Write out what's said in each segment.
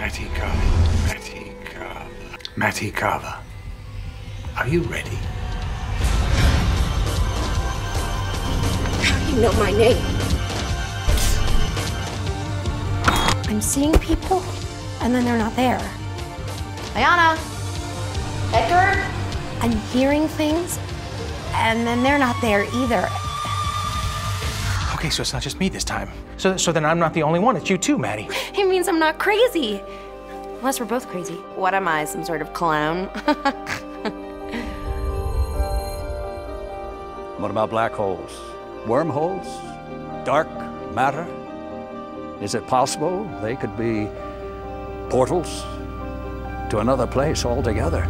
Matty Carver. Are you ready? How do you know my name? I'm seeing people, and then they're not there. Ayana! Edgar? I'm hearing things, and then they're not there either. Okay, so it's not just me this time. So then I'm not the only one. It's you too, Maddie. It means I'm not crazy. Unless we're both crazy. What am I, some sort of clown? What about black holes? Wormholes? Dark matter? Is it possible they could be portals to another place altogether?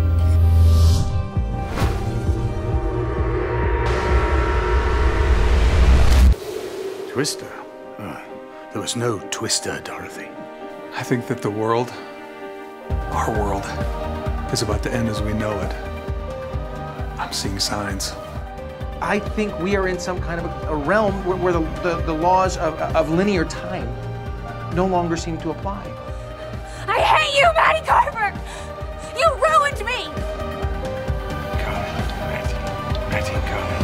Twister? There was no Twister, Dorothy. I think that the world, our world, is about to end as we know it. I'm seeing signs. I think we are in some kind of a realm where the laws of linear time no longer seem to apply. I hate you, Matty Carver! You ruined me! Matty Carver.